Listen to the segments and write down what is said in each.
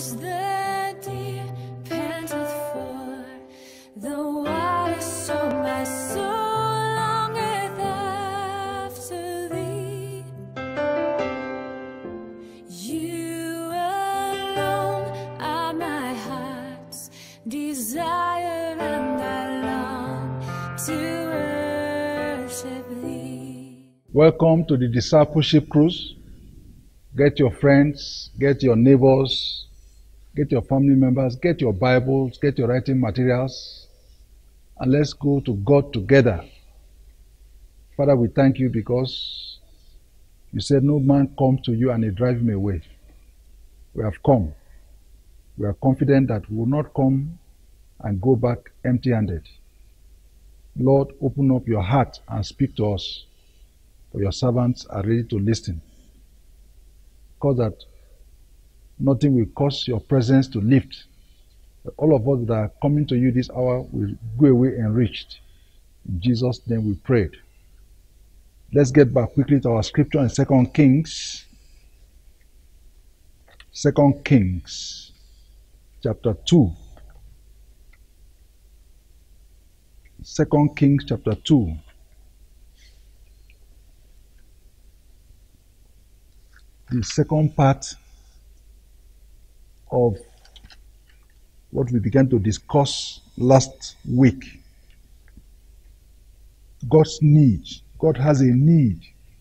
as the deer panteth for the water, so my soul longeth after thee. You alone are my heart's desire, and I long to worship thee. Welcome to the Discipleship Cruise. Get your friends, get your neighbors, get your family members, get your Bibles, get your writing materials, and let's go to God together. Father, we thank you because you said no man come to you and he drive him away. We have come. We are confident that we will not come and go back empty-handed. Lord, open up your heart and speak to us, for your servants are ready to listen. Cause that nothing will cause your presence to lift. But all of us that are coming to you this hour will go away enriched. In Jesus' name we prayed. Let's get back quickly to our scripture in 2 Kings. 2 Kings chapter 2. 2 Kings chapter 2. The second part of what we began to discuss last week. God's need. God has a need.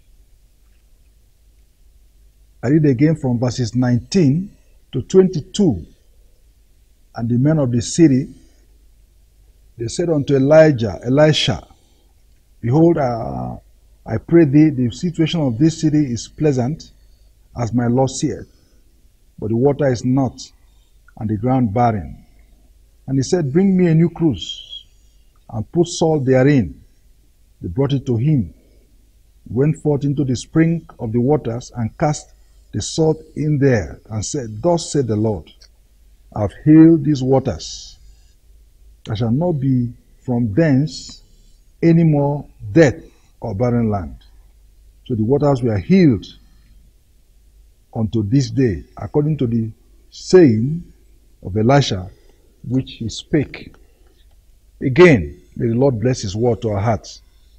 I read again from verses 19 to 22. And the men of the city, they said unto Elisha, Behold, I pray thee, the situation of this city is pleasant, as my Lord seeth, but the water is not, and the ground barren. And he said, Bring me a new cruse, and put salt therein. They brought it to him. He went forth into the spring of the waters, and cast the salt in there, and said, Thus said the Lord, I have healed these waters. There shall not be from thence any more death or barren land. So the waters were healed unto this day, according to the saying of Elisha, which he spake. Again, may the Lord bless his word to our hearts.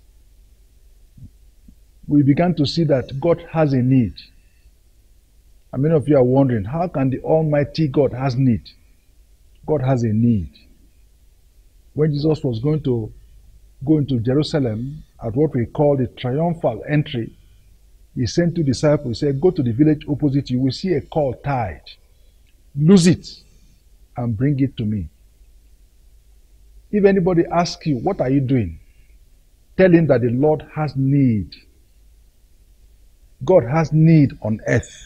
We began to see that God has a need. And many of you are wondering, how can the Almighty God has need? God has a need. When Jesus was going to go into Jerusalem at what we call the triumphal entry, he sent 2 disciples. He said, Go to the village opposite you. You will see a colt tied. Lose it and bring it to me. If anybody asks you, what are you doing? Tell him that the Lord has need. God has need on earth.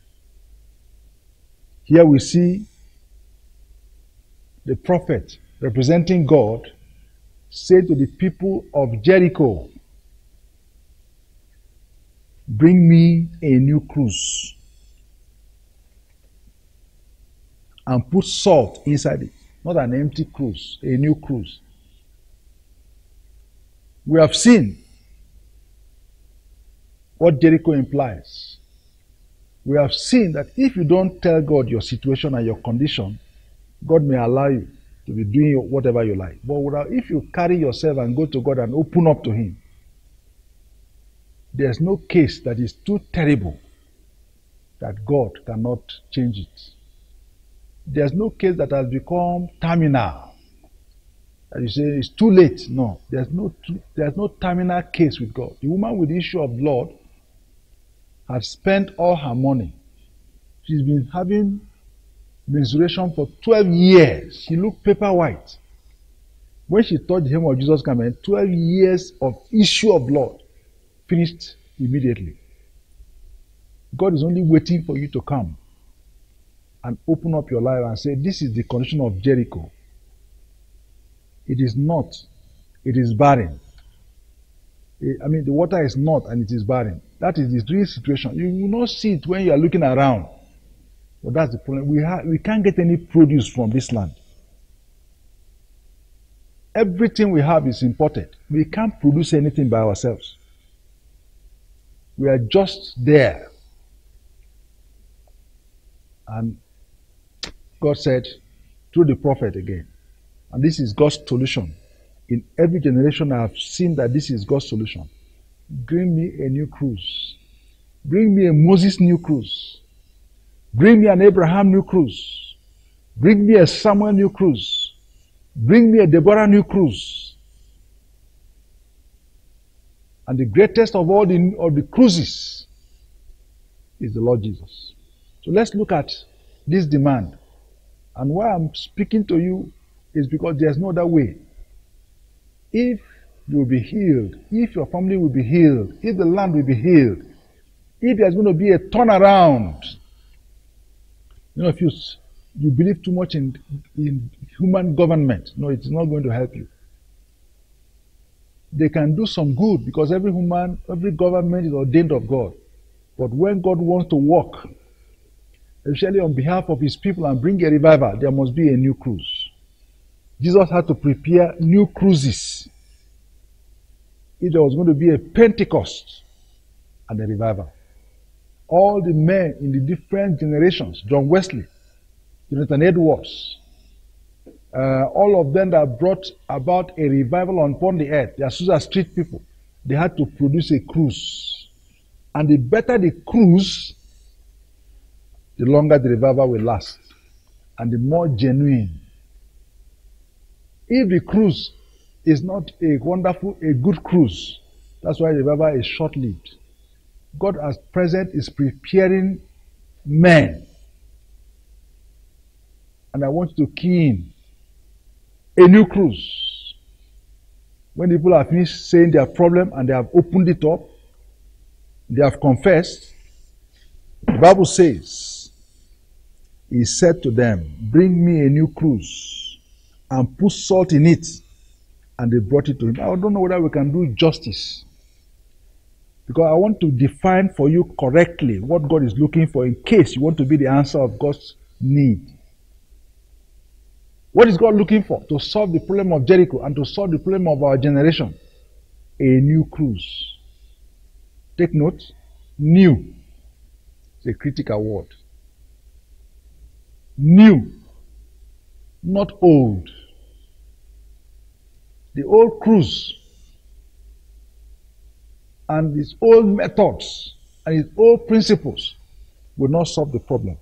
Here we see the prophet representing God say to the people of Jericho, Bring me a new cruse and put salt inside it. Not an empty cruse, a new cruse. We have seen what Jericho implies. We have seen that if you don't tell God your situation and your condition, God may allow you to be doing whatever you like. But if you carry yourself and go to God and open up to Him, there's no case that is too terrible that God cannot change it. There's no case that has become terminal that you say it's too late. No, there's no terminal case with God. The woman with the issue of blood had spent all her money. She's been having menstruation for 12 years. She looked paper white. When she touched the hem of Jesus' garment, 12 years of issue of blood finished immediately. God is only waiting for you to come and open up your life and say, this is the condition of Jericho. It is not. It is barren. I mean, the water is not and it is barren. That is the real situation. You will not see it when you are looking around. But that's the problem. We can't get any produce from this land. Everything we have is imported. We can't produce anything by ourselves. We are just there. And God said through the prophet again. And this is God's solution. In every generation I have seen that this is God's solution. Bring me a new cruise. Bring me a Moses new cruise. Bring me an Abraham new cruise. Bring me a Samuel new cruise. Bring me a Deborah new cruise. And the greatest of all the cruises is the Lord Jesus. So let's look at this demand. And why I'm speaking to you is because there's no other way. If you will be healed, if your family will be healed, if the land will be healed, if there's going to be a turnaround, if you believe too much in human government, no, it's not going to help you. They can do some good because every government is ordained of God. But when God wants to work, especially on behalf of his people and bring a revival, there must be a new cruise. Jesus had to prepare new cruises if there was going to be a Pentecost and a revival. All the men in the different generations, John Wesley, Jonathan Edwards, all of them that brought about a revival upon the earth, the Azusa Street people, they had to produce a cruise. And the better the cruise, the longer the revival will last, and the more genuine. If the cruise is not a good cruise, that's why the revival is short-lived. God as present is preparing men. And I want you to key in a new cruise. When people have finished saying their problem and they have opened it up, they have confessed, the Bible says, he said to them, bring me a new cruise and put salt in it. And they brought it to him. I don't know whether we can do justice, because I want to define for you correctly what God is looking for in case you want to be the answer of God's need. What is God looking for to solve the problem of Jericho and to solve the problem of our generation? A new cruise. Take note, new. It's a critical word. New, not old. The old cruise and its old methods and its old principles will not solve the problem.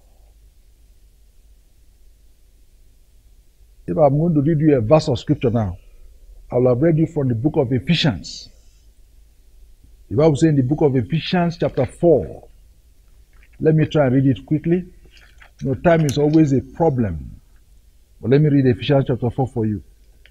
If I'm going to read you a verse of scripture now, I will have read you from the book of Ephesians. The Bible says in the book of Ephesians chapter 4. Let me try and read it quickly. Time is always a problem. But let me read Ephesians chapter 4 for you.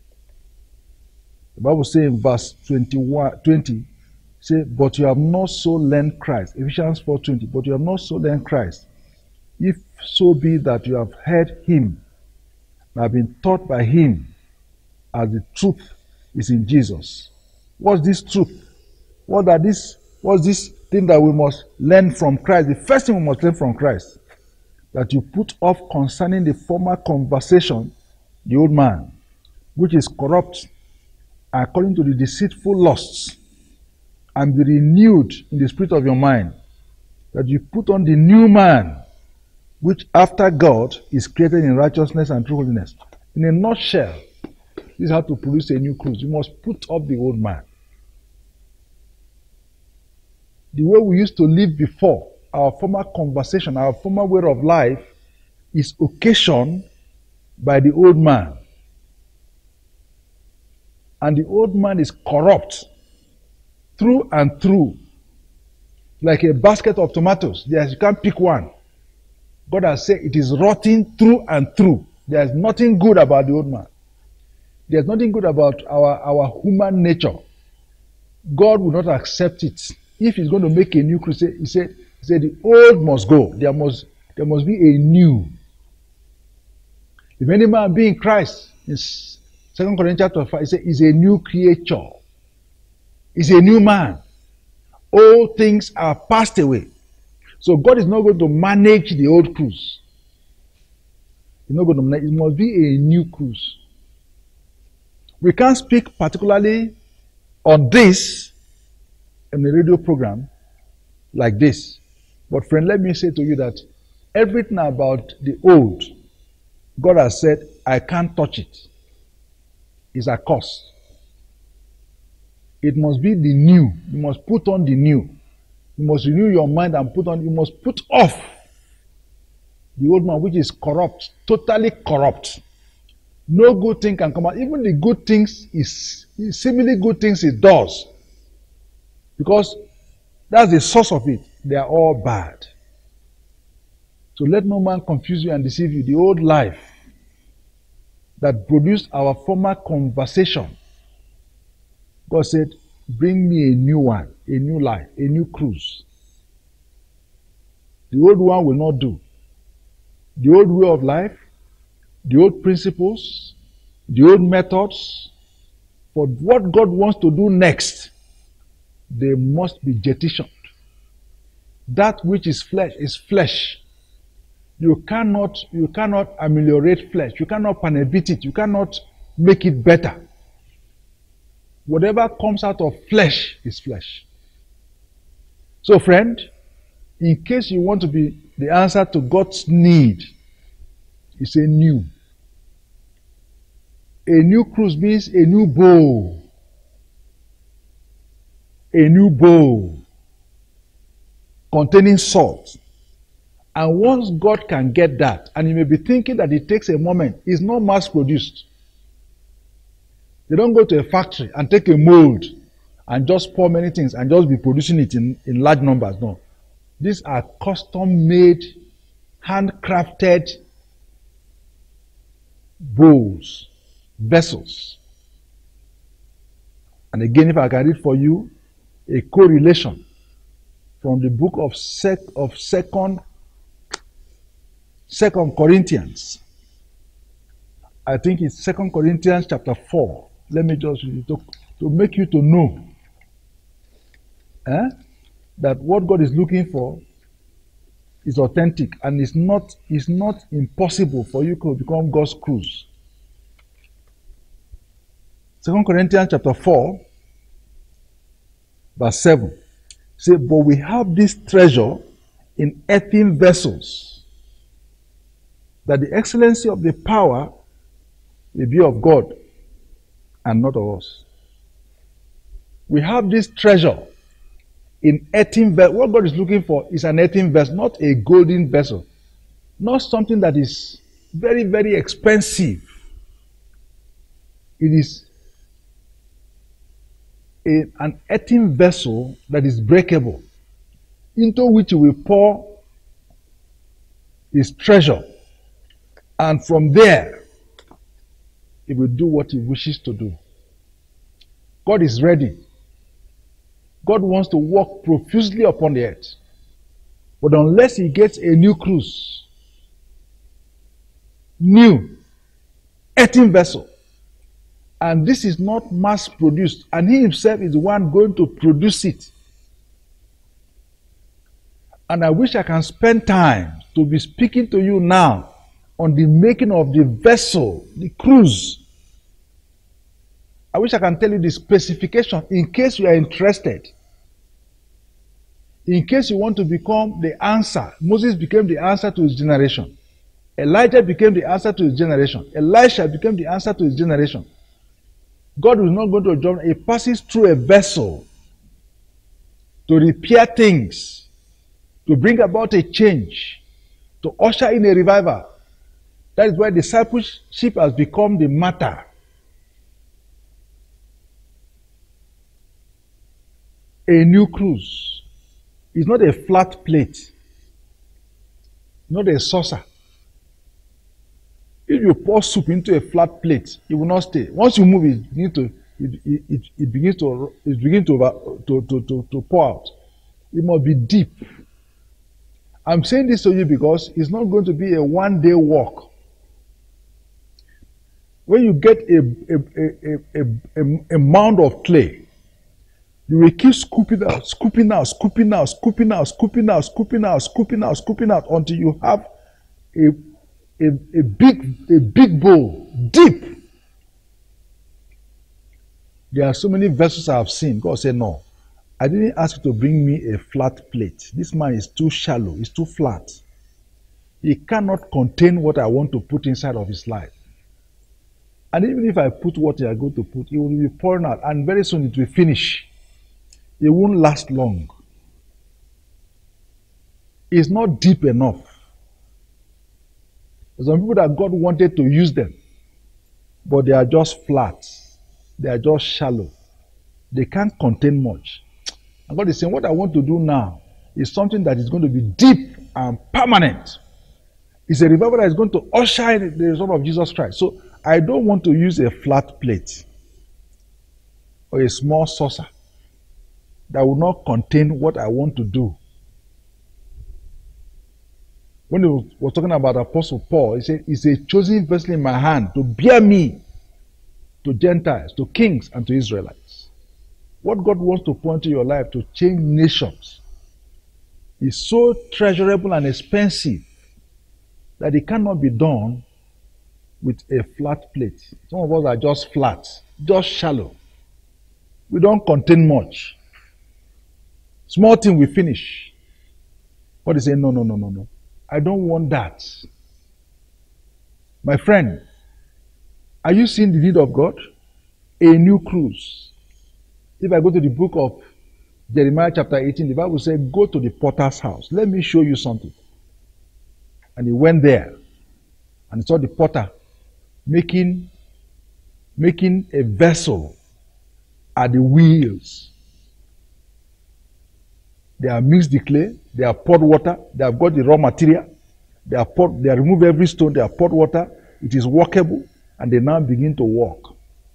The Bible says in verse 20, say, but you have not so learned Christ. Ephesians 4:20, but you have not so learned Christ. If so be that you have heard him, and have been taught by him, as the truth is in Jesus. What's this truth? What's this thing that we must learn from Christ? The first thing we must learn from Christ, that you put off concerning the former conversation, the old man, which is corrupt according to the deceitful lusts, and be renewed in the spirit of your mind, that you put on the new man, which after God is created in righteousness and true holiness. In a nutshell, this is how to produce a new cruise. You must put off the old man. The way we used to live before, our former conversation, our former way of life, is occasioned by the old man. And the old man is corrupt through and through. Like a basket of tomatoes. You can't pick one. God has said it is rotting through and through. There's nothing good about the old man. There's nothing good about our human nature. God will not accept it. If he's going to make a new crusade, he said the old must go. There must be a new. If any man be in Christ, in 2 Corinthians chapter 5, he said he's a new creature. He's a new man. All things are passed away. So God is not going to manage the old cruise. He's not going to manage. It must be a new cruise. We can't speak particularly on this in a radio program like this. But friend, let me say to you that everything about the old God has said, I can't touch it. It's a curse. It must be the new. You must put on the new. You must renew your mind and you must put off the old man, which is corrupt, totally corrupt. No good thing can come out. Even the good things seemingly good things it does. Because that's the source of it. They are all bad. So let no man confuse you and deceive you. The old life that produced our former conversation, God said, bring me a new one, a new life, a new cruise. The old one will not do. The old way of life, the old principles, the old methods, for what God wants to do next, they must be jettisoned. That which is flesh is flesh. You cannot ameliorate flesh. You cannot panabit it. You cannot make it better. Whatever comes out of flesh is flesh. So friend, in case you want to be the answer to God's need, it's a new. A new cruise means a new bowl. A new bowl containing salt. And once God can get that, and you may be thinking that it takes a moment, it's not mass produced. They don't go to a factory and take a mold and just pour many things and just be producing it in large numbers. No. These are custom made, handcrafted bowls, vessels. And again, if I can read for you a correlation from the book of Second Corinthians. I think it's 2 Corinthians chapter 4. Let me just read it to make you to know that what God is looking for is authentic and it's not impossible for you to become God's cruise. 2 Corinthians chapter 4, verse 7. Say, but we have this treasure in earthen vessels, that the excellency of the power may be of God and not of us. We have this treasure in earthen vessel. What God is looking for is an earthen vessel, not a golden vessel. Not something that is very, very expensive. It is an earthen vessel that is breakable, into which He will pour His treasure. And from there, He will do what He wishes to do. God is ready. God wants to work profusely upon the earth. But unless He gets a new cruise, new earthen vessel, and this is not mass produced, and He Himself is the one going to produce it. And I wish I can spend time to be speaking to you now on the making of the vessel, the cruise. I wish I can tell you the specification in case you are interested. In case you want to become the answer. Moses became the answer to his generation. Elijah became the answer to his generation. Elisha became the answer to his generation. God is not going to jump. He passes through a vessel to repair things, to bring about a change, to usher in a revival. That is why discipleship has become the matter. A new cruise is not a flat plate, not a saucer. If you pour soup into a flat plate, it will not stay. Once you move it begins to pour out. It must be deep. I'm saying this to you because it's not going to be a one-day walk. When you get a mound of clay, you will keep scooping out until you have a big bowl, deep. There are so many vessels I have seen. God said, no, I didn't ask you to bring me a flat plate. This man is too shallow, it's too flat. He cannot contain what I want to put inside of his life. And even if I put what you are going to put, it will be pouring out, and very soon it will finish. It won't last long. It's not deep enough. There's some people that God wanted to use them, but they are just flat. They are just shallow. They can't contain much. And God is saying, what I want to do now is something that is going to be deep and permanent. It's a revival that is going to usher in the return of Jesus Christ. So I don't want to use a flat plate or a small saucer that will not contain what I want to do. When he was talking about Apostle Paul, he said, it's a chosen vessel in my hand to bear me to Gentiles, to kings, and to Israelites. What God wants to pour into your life to change nations is so treasurable and expensive that it cannot be done with a flat plate. Some of us are just flat, just shallow. We don't contain much. Small thing we finish. God is saying, no. I don't want that. My friend, are you seeing the need of God? A new cruise. If I go to the book of Jeremiah chapter 18, the Bible says, go to the potter's house. Let me show you something. And he went there and saw the potter making a vessel at the wheels. They have mixed the clay, they have poured water, they have got the raw material, they have removed every stone, they have poured water, it is workable, and they now begin to walk.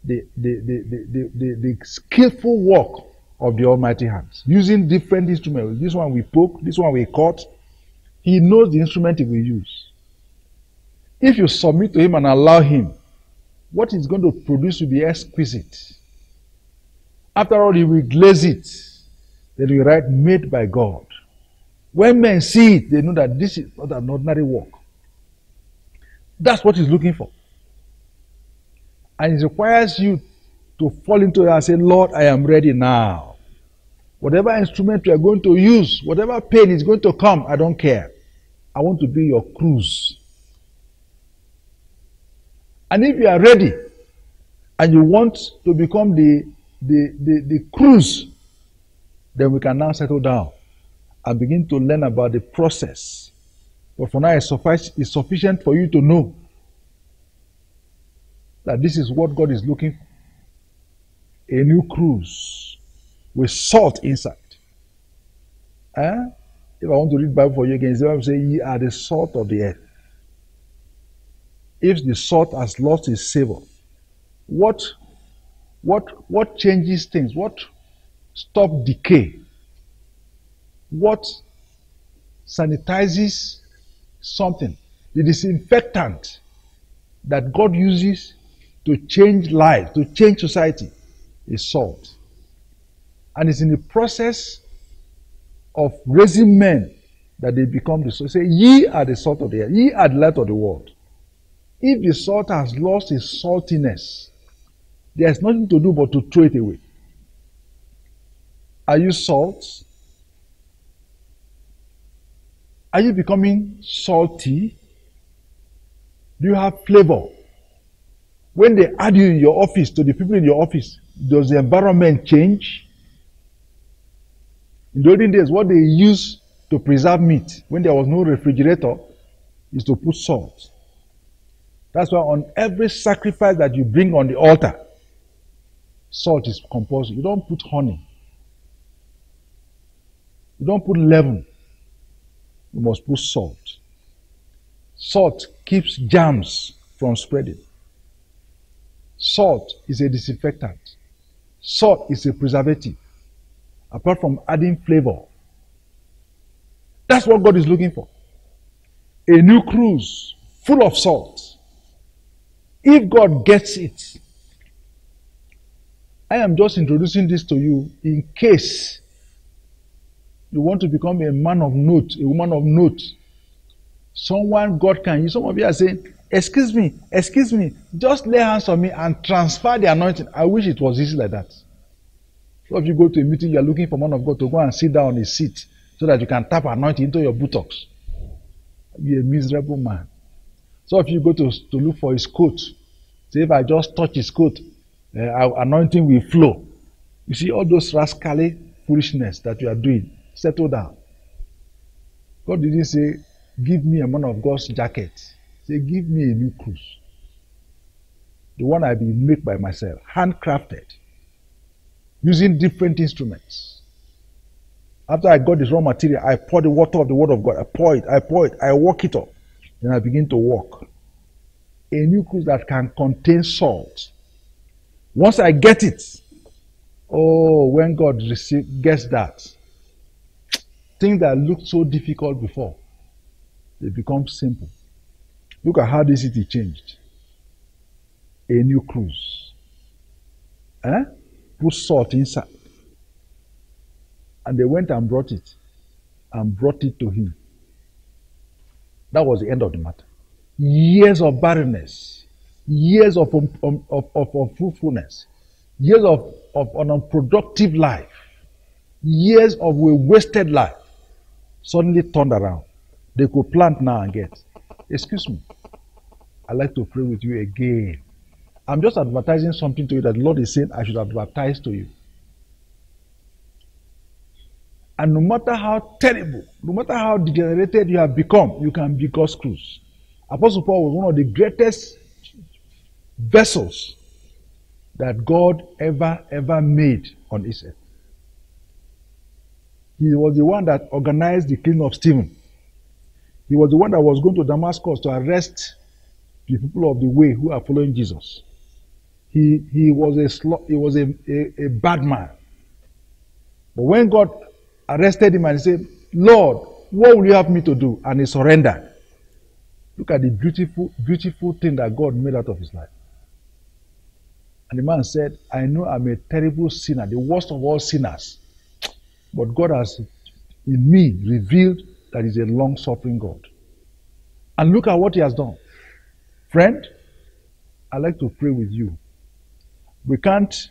The skillful work of the Almighty hands, using different instruments. This one we poke, this one we cut. He knows the instrument he will use. If you submit to him and allow him, what he's going to produce will be exquisite. After all, he will glaze it. Then he will write, made by God. When men see it, they know that this is not an ordinary work. That's what he's looking for. And it requires you to fall into it and say, Lord, I am ready now. Whatever instrument you are going to use, whatever pain is going to come, I don't care. I want to be your cruise. And if you are ready and you want to become the cruise, then we can now settle down and begin to learn about the process. But for now, it's sufficient for you to know that this is what God is looking for. A new cruise with salt inside. If I want to read the Bible for you again, the Bible says, ye are the salt of the earth. If the salt has lost its savor, what changes things? What stops decay? What sanitizes something? The disinfectant that God uses to change life, to change society, is salt. And it's in the process of raising men that they become the salt. Say, ye are the salt of the earth. Ye are the light of the world. If the salt has lost its saltiness, there is nothing to do but to throw it away. Are you salt? Are you becoming salty? Do you have flavor? When they add you in your office, to the people in your office, does the environment change? In the olden days, what they used to preserve meat, when there was no refrigerator, is to put salt. That's why on every sacrifice that you bring on the altar, salt is compulsory. You don't put honey. You don't put leaven. You must put salt. Salt keeps germs from spreading. Salt is a disinfectant. Salt is a preservative. Apart from adding flavor. That's what God is looking for. A new cruise full of salt. If God gets it, I am just introducing this to you in case you want to become a man of note, a woman of note. Someone God can use. Some of you are saying, excuse me, just lay hands on me and transfer the anointing. I wish it was easy like that. So if you go to a meeting, you are looking for man of God to go and sit down on a seat so that you can tap anointing into your buttocks. Be a miserable man. So if you go to look for his coat, say if I just touch his coat, anointing will flow. You see all those rascally foolishness that you are doing. Settle down. God didn't say, give me a man of God's jacket. Say, give me a new cruise. The one I will make by myself, handcrafted, using different instruments. After I got this raw material, I pour the water of the word of God. I pour it, I work it up. Then I begin to walk. A new cruise that can contain salt. Once I get it, oh, when God gets that, things that looked so difficult before, they become simple. Look at how this city changed. A new cruise. Put salt inside. And they went and brought it to him. That was the end of the matter. Years of barrenness, years of unfruitfulness, years of an unproductive life, years of a wasted life, suddenly turned around. They could plant now and get. Excuse me, I'd like to pray with you again. I'm just advertising something to you that the Lord is saying I should advertise to you. And no matter how terrible, no matter how degenerated you have become, you can be God's cruise. Apostle Paul was one of the greatest vessels that God ever made on this earth. He was the one that organized the killing of Stephen. He was the one that was going to Damascus to arrest the people of the way who are following Jesus. He was a bad man. But when God arrested him and he said, Lord, what will you have me to do? And he surrendered. Look at the beautiful thing that God made out of his life. And the man said, I know I'm a terrible sinner, the worst of all sinners. But God has in me revealed that he's a long-suffering God. And look at what he has done. Friend, I'd like to pray with you. We can't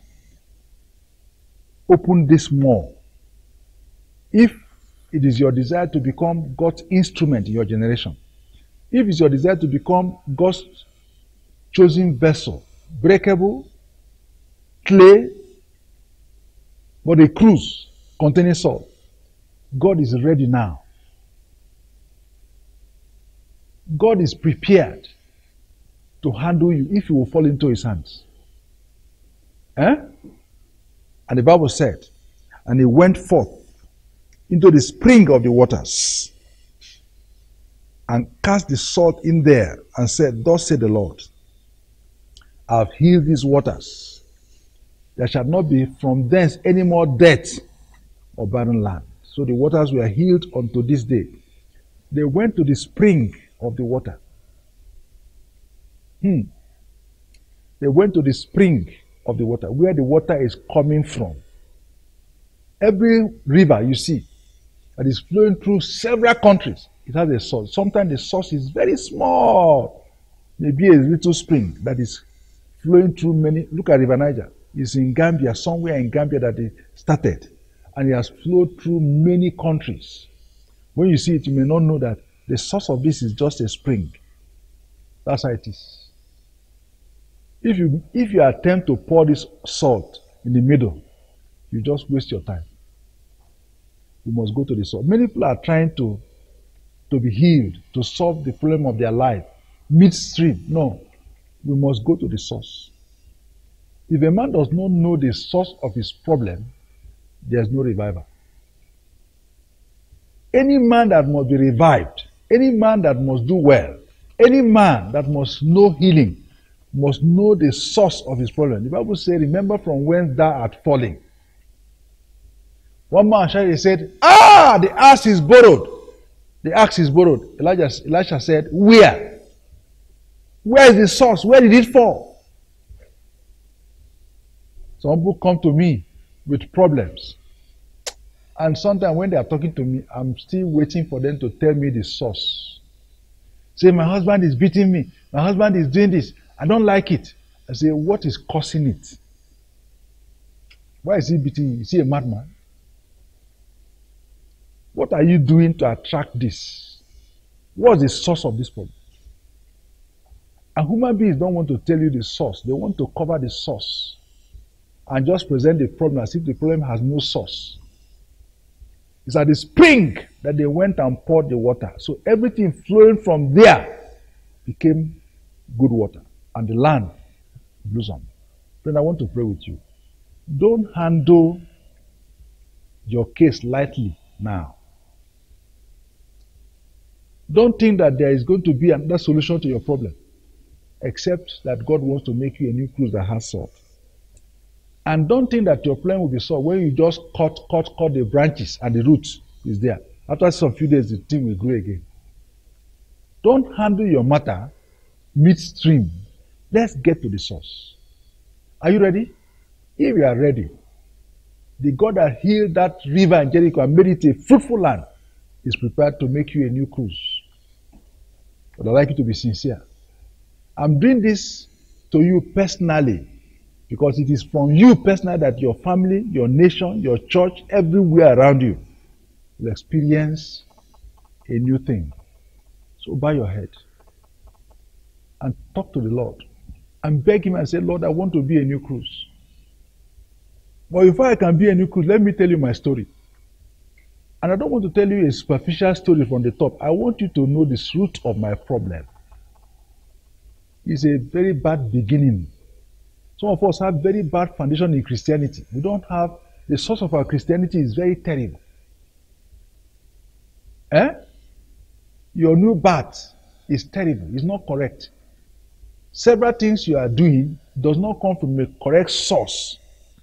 open this more if it is your desire to become God's instrument in your generation. If it's your desire to become God's chosen vessel, breakable, clay, but a cruise containing salt, God is ready now. God is prepared to handle you if you will fall into his hands. And the Bible said, and he went forth into the spring of the waters and cast the salt in there and said, thus said the Lord, I have healed these waters. There shall not be from thence any more death or barren land. So the waters were healed unto this day. They went to the spring of the water. They went to the spring of the water, where the water is coming from. Every river you see that is flowing through several countries, it has a source. Sometimes the source is very small. Maybe a little spring that is flowing through many. Look at River Niger. It's in Gambia, somewhere in Gambia that it started. And it has flowed through many countries. When you see it, you may not know that the source of this is just a spring. That's how it is. If you attempt to pour this salt in the middle, you just waste your time. You must go to the source. Many people are trying to be healed, to solve the problem of their life midstream. No, we must go to the source. If a man does not know the source of his problem, there's no revival. Any man that must be revived, any man that must do well, any man that must know healing, must know the source of his problem. The Bible says, remember from whence thou art falling. One man said, the axe is borrowed. The axe is borrowed. Elisha said, where? Where is the source? Where did it fall? Some people come to me with problems. And sometimes when they are talking to me, I'm still waiting for them to tell me the source. Say, my husband is beating me. My husband is doing this. I don't like it. I say, what is causing it? Why is he beating you? Is he a madman? What are you doing to attract this? What's the source of this problem? And human beings don't want to tell you the source. They want to cover the source and just present the problem as if the problem has no source. It's at the spring that they went and poured the water. So everything flowing from there became good water. And the land blossomed. Friend, I want to pray with you. Don't handle your case lightly now. Don't think that there is going to be another solution to your problem, except that God wants to make you a new cruise that has salt. And don't think that your problem will be solved when you just cut the branches and the roots is there. After some few days, the thing will grow again. Don't handle your matter midstream. Let's get to the source. Are you ready? If you are ready, the God that healed that river in Jericho and made it a fruitful land is prepared to make you a new cruise. But I'd like you to be sincere. I'm doing this to you personally because it is from you personally that your family, your nation, your church, everywhere around you will experience a new thing. So bow your head and talk to the Lord and beg him and say, Lord, I want to be a new cruise. But before I can be a new cruise, let me tell you my story. And I don't want to tell you a superficial story from the top. I want you to know the root of my problem. It's a very bad beginning. Some of us have very bad foundation in Christianity. We don't have, the source of our Christianity is very terrible. Your new birth is terrible. It's not correct. Several things you are doing does not come from a correct source.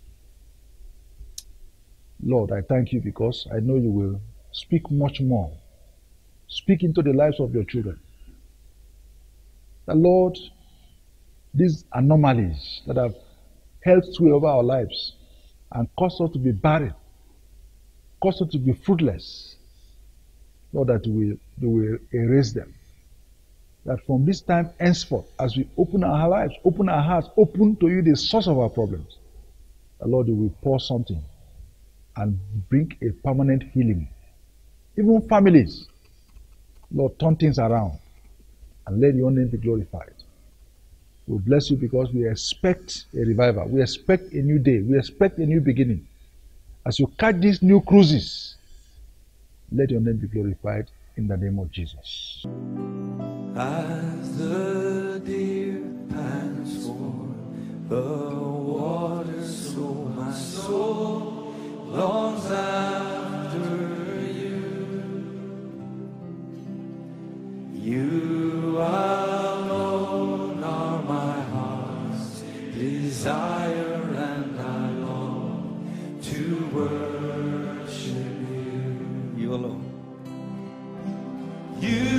Lord, I thank you because I know you will speak much more. Speak into the lives of your children. The Lord, these anomalies that have held sway over our lives and caused us to be barren, caused us to be fruitless, Lord, that you will erase them. That from this time henceforth, as we open our lives, open our hearts, open to you the source of our problems, the Lord, you will pour something and bring a permanent healing. Even families, Lord, turn things around and let your name be glorified. We bless you because we expect a revival. We expect a new day. We expect a new beginning. As you catch these new cruises, let your name be glorified in the name of Jesus. As the deer pants for the water, so my soul longs after you. You alone are my heart's desire, and I long to worship you. You alone. You